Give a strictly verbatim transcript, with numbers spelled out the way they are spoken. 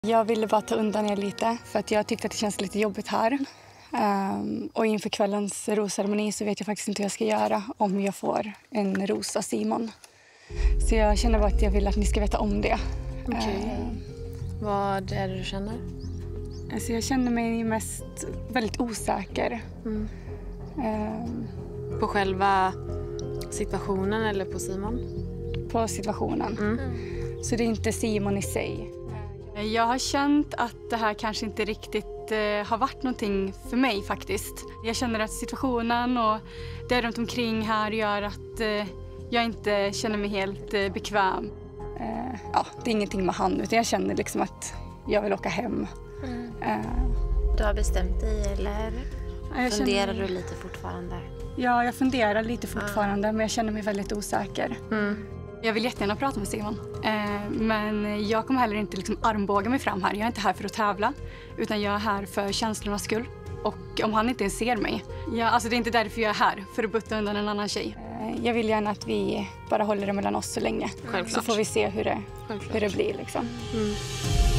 Jag ville bara ta undan er lite för att jag tyckte att det känns lite jobbigt här. Um, och inför kvällens rosceremoni så vet jag faktiskt inte hur jag ska göra om jag får en ros av Simon. Så jag känner bara att jag vill att ni ska veta om det. Okej. Okay. Uh, Vad är det du känner? Alltså jag känner mig mest väldigt osäker. Mm. Um, på själva situationen eller på Simon? På situationen. Mm. Så det är inte Simon i sig. Jag har känt att det här kanske inte riktigt eh, har varit någonting för mig faktiskt. Jag känner att situationen och det runt omkring här gör att eh, jag inte känner mig helt eh, bekväm. Eh, ja, det är ingenting med han utan jag känner liksom att jag vill åka hem. Mm. Eh, du har bestämt dig eller jag funderar känner... du lite fortfarande? Ja, jag funderar lite fortfarande ah. men jag känner mig väldigt osäker. Mm. Jag vill jättegärna prata med Simon, eh, men jag kommer heller inte liksom armbåga mig fram här. Jag är inte här för att tävla, utan jag är här för känslornas skull. Och om han inte ens ser mig, ja, alltså det är inte därför jag är här, för att butta undan en annan tjej. Eh, jag vill gärna att vi bara håller det mellan oss så länge. Självklart. Så får vi se hur det, hur det blir liksom. Mm.